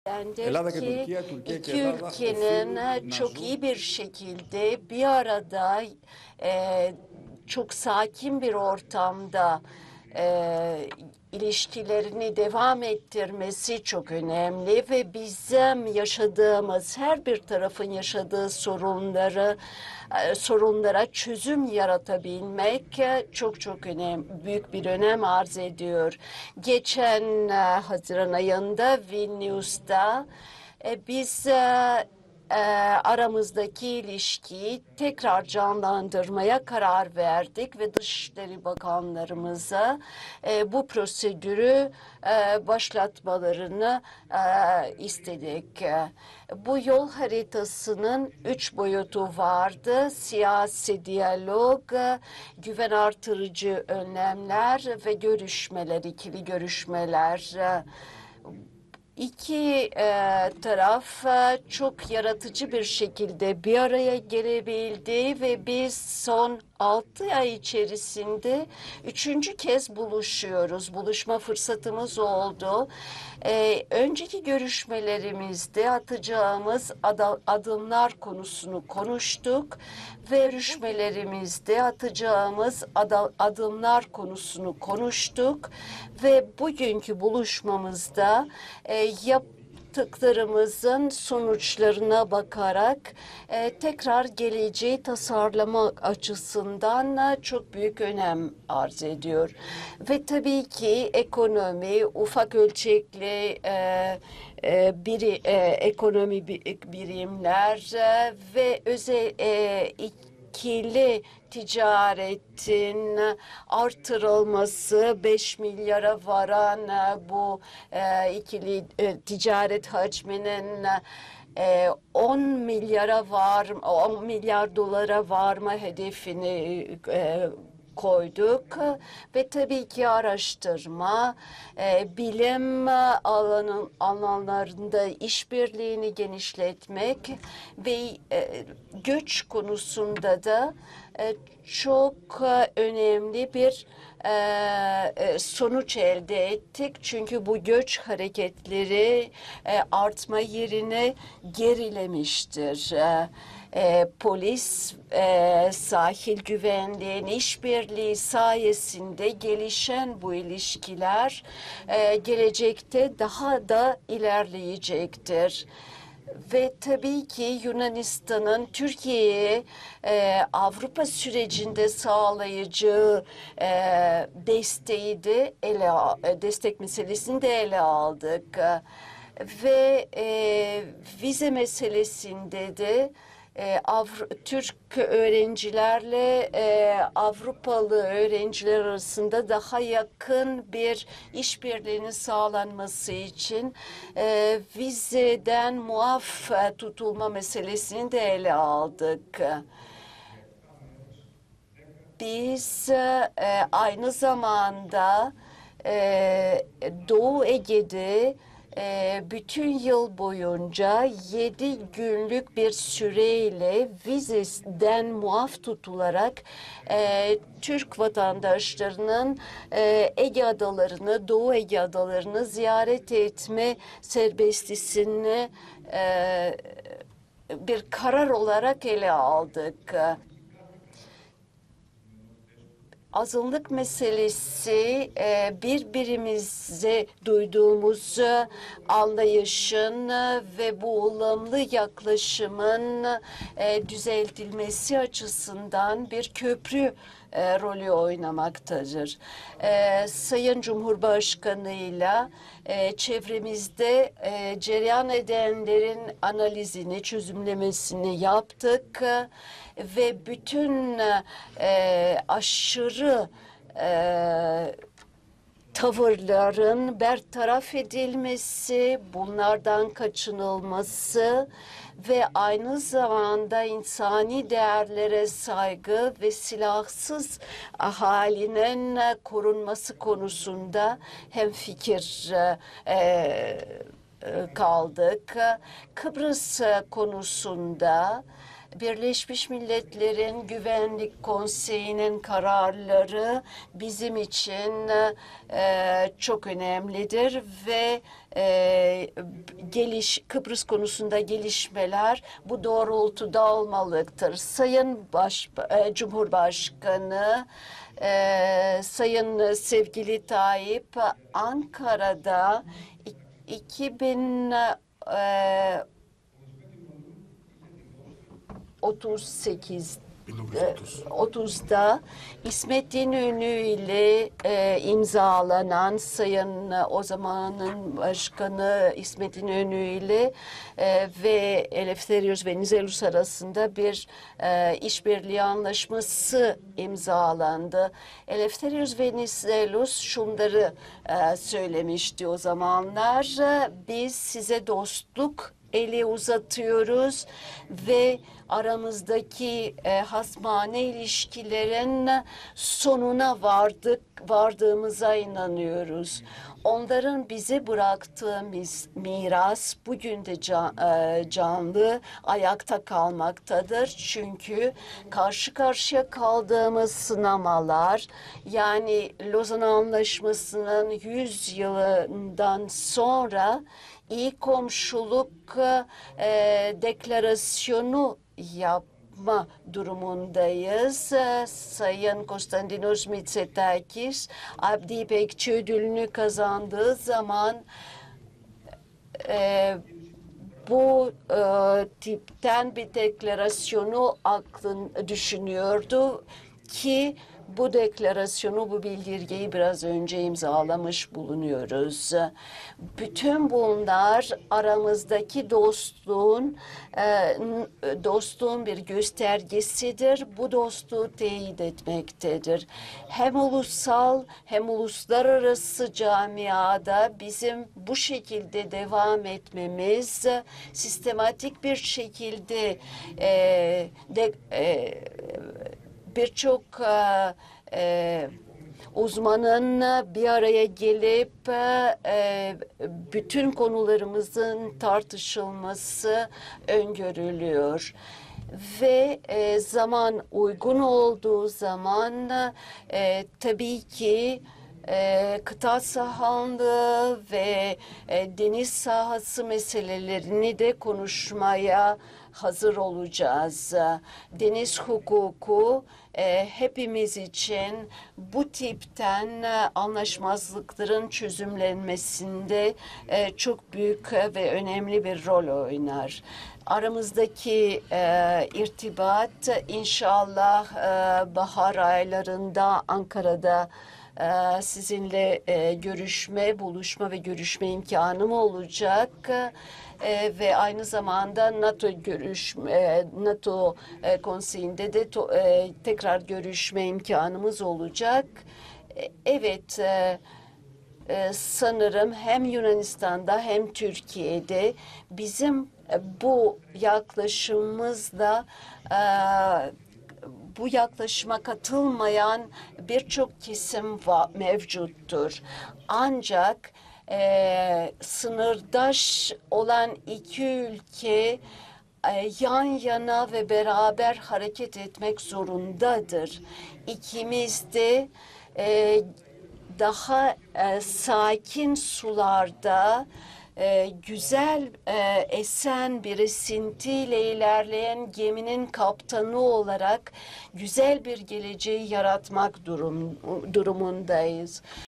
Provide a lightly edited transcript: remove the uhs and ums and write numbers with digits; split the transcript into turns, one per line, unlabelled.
Ελλάδα και
ki
Τουρκία, Türkiye και
iki
Ελλάδα
ülkenin
οφείλουν να
çok
ζουν
iyi bir şekilde bir arada çok sakin bir ortamda ilişkilerini devam ettirmesi çok önemli ve bizim yaşadığımız her bir tarafın yaşadığı sorunlara çözüm yaratabilmek çok büyük bir önem arz ediyor. Geçen Haziran ayında Vilnius'ta biz aramızdaki ilişkiyi tekrar canlandırmaya karar verdik ve Dışişleri Bakanlarımıza bu prosedürü başlatmalarını istedik. Bu yol haritasının 3 boyutu vardı: siyasi diyalog, güven artırıcı önlemler ve görüşmeler, ikili görüşmeler. İki taraf çok yaratıcı bir şekilde bir araya gelebildi ve biz son 6 ay içerisinde üçüncü kez buluşuyoruz. Buluşma fırsatımız oldu. Önceki görüşmelerimizde atacağımız adımlar konusunu konuştuk ve görüşmelerimizde atacağımız adımlar konusunu konuştuk ve bugünkü buluşmamızda yaptıklarımızın sonuçlarına bakarak tekrar geleceği tasarlamak açısından çok büyük önem arz ediyor. Ve tabii ki ekonomi, ufak ölçekli ekonomi birimler ve özel ikili ticaretin artırılması, 5 milyara varan bu ikili ticaret hacminin 10 milyar dolara varma hedefini koyduk ve tabii ki araştırma, bilim alanlarında işbirliğini genişletmek ve göç konusunda da çok önemli bir sonuç elde ettik. Çünkü bu göç hareketleri artma yerine gerilemiştir. Polis, sahil güvenliğin işbirliği sayesinde gelişen bu ilişkiler gelecekte daha da ilerleyecektir. Ve tabii ki Yunanistan'ın Türkiye'ye Avrupa sürecinde sağlayacağı destek meselesini de ele aldık. Ve vize meselesinde de Türk öğrencilerle Avrupalı öğrenciler arasında daha yakın bir işbirliğinin sağlanması için vizeden muaf tutulma meselesini de ele aldık. Biz aynı zamanda Doğu Ege'de bütün yıl boyunca 7 günlük bir süreyle vizeden muaf tutularak Türk vatandaşlarının Ege Adalarını, Doğu Ege Adalarını ziyaret etme serbestisini bir karar olarak ele aldık. Azınlık meselesi birbirimize duyduğumuz anlayışın ve bu ılımlı yaklaşımın düzeltilmesi açısından bir köprü rolü oynamaktadır. Sayın Cumhurbaşkanı'yla çevremizde cereyan edenlerin analizini, çözümlemesini yaptık ve bütün aşırı tavırların bertaraf edilmesi, bunlardan kaçınılması ve aynı zamanda insani değerlere saygı ve silahsız ahalinin korunması konusunda hemfikir kaldık. Kıbrıs konusunda Birleşmiş Milletler'in Güvenlik Konseyi'nin kararları bizim için çok önemlidir ve Kıbrıs konusunda gelişmeler bu doğrultuda olmalıdır. Sayın Cumhurbaşkanı, Sayın sevgili Tayyip, Ankara'da 2038 1930'da İsmet İnönü ile imzalanan Sayın o zamanın Başkanı İsmet İnönü ile ve Eleftherios Venizelos arasında bir işbirliği anlaşması imzalandı. Eleftherios Venizelos şunları söylemişti o zamanlar: biz size dostluk eli uzatıyoruz ve aramızdaki hasmane ilişkilerin sonuna vardığımıza inanıyoruz. Onların bize bıraktığı miras bugün de canlı, ayakta kalmaktadır. Çünkü karşı karşıya kaldığımız sınamalar, yani Lozan Anlaşması'nın 100 yılından sonra iyi komşuluk deklarasyonu yapma durumundayız. Sayın Konstantinos Mitsotakis, Abdi İpekçi ödülünü kazandığı zaman bu tipten bir deklarasyonu düşünüyordu ki bu deklarasyonu, bu bildirgeyi biraz önce imzalamış bulunuyoruz. Bütün bunlar aramızdaki dostluğun bir göstergesidir. Bu dostluğu teyit etmektedir. Hem ulusal hem uluslararası camiada bizim bu şekilde devam etmemiz, sistematik bir şekilde birçok uzmanın bir araya gelip bütün konularımızın tartışılması öngörülüyor. Ve zaman uygun olduğu zaman tabii ki kıta sahanlığı ve deniz sahası meselelerini de konuşmaya hazır olacağız. Deniz hukuku hepimiz için bu tipten anlaşmazlıkların çözümlenmesinde çok büyük ve önemli bir rol oynar. Aramızdaki irtibat inşallah bahar aylarında Ankara'da sizinle buluşma ve görüşme imkanım olacak. Ve aynı zamanda NATO konseyinde de tekrar görüşme imkanımız olacak. Evet, sanırım hem Yunanistan'da hem Türkiye'de bizim bu yaklaşımımızla bu yaklaşıma katılmayan birçok kesim mevcuttur. Ancak sınırdaş olan iki ülke yan yana ve beraber hareket etmek zorundadır. İkimiz de daha sakin sularda güzel esen bir esintiyle ilerleyen geminin kaptanı olarak güzel bir geleceği yaratmak durumundayız.